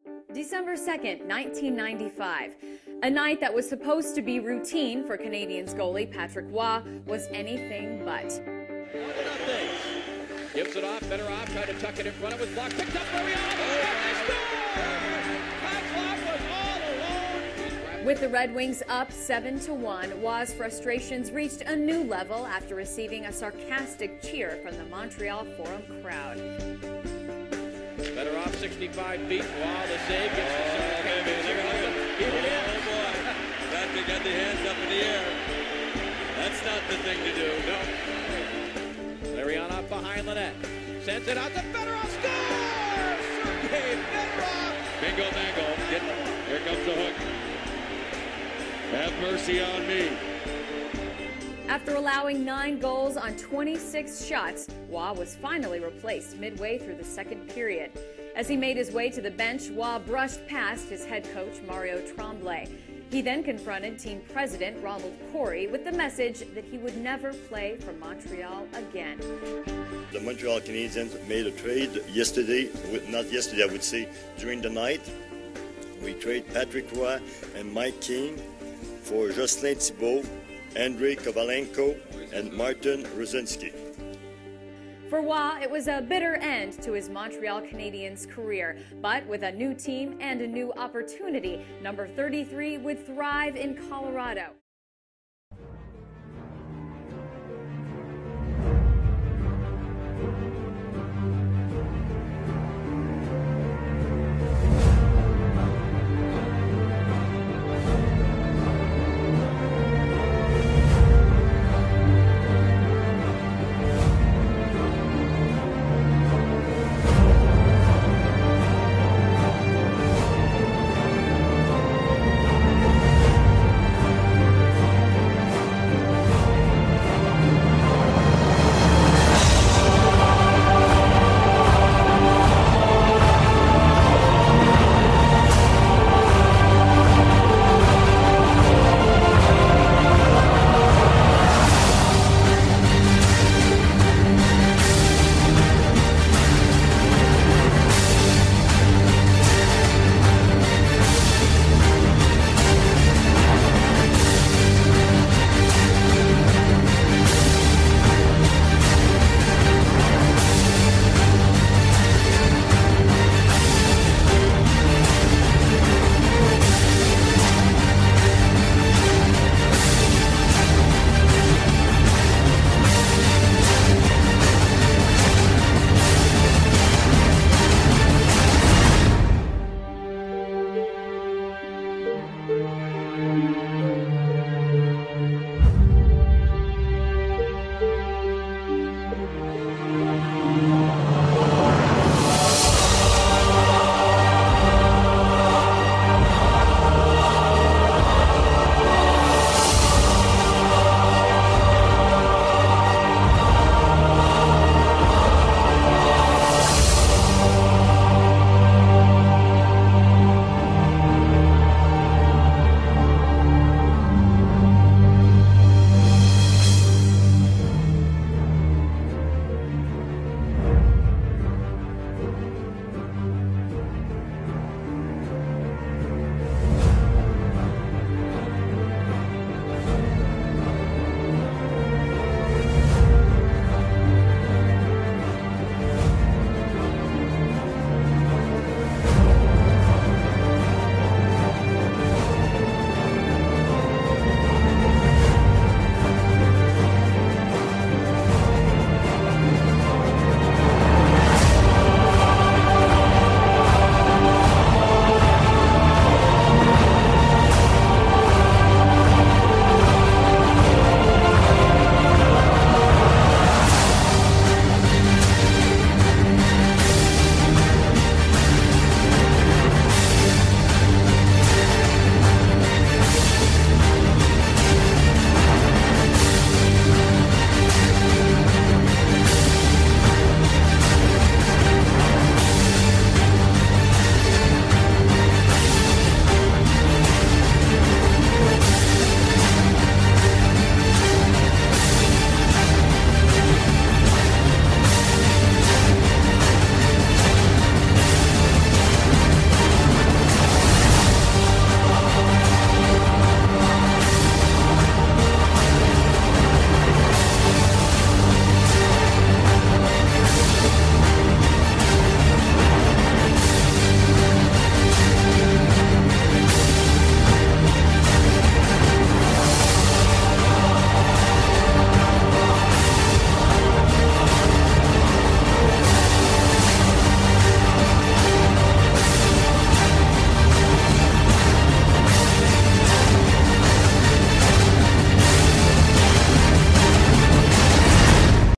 December 2nd, 1995. A night that was supposed to be routine for Canadiens goalie Patrick Roy was anything but. 1-0. Gives it off, better off, tried to tuck it in front of his block, picked up Mariano, and they score! Patrick was all alone. With the Red Wings up 7-1, Roy's frustrations reached a new level after receiving a sarcastic cheer from the Montreal Forum crowd. Better off 65 feet. Wow, the save gets Oh, boy. Patrick got the hands up in the air. That's not the thing to do. No. Mariano behind the net. Sends it out to Fedorov. Scores! Sergei Fedorov! Bingo, bango. Here comes the hook. Have mercy on me. After allowing 9 goals on 26 shots, Roy was finally replaced midway through the second period. As he made his way to the bench, Roy brushed past his head coach, Mario Tremblay. He then confronted team president Ronald Corey with the message that he would never play for Montreal again. The Montreal Canadiens made a trade yesterday, not yesterday, I would say during the night. We trade Patrick Roy and Mike King for Jocelyn Thibault, Andrei Kovalenko, and Martin Ruzinski. For Roy, it was a bitter end to his Montreal Canadiens career, but with a new team and a new opportunity, number 33 would thrive in Colorado.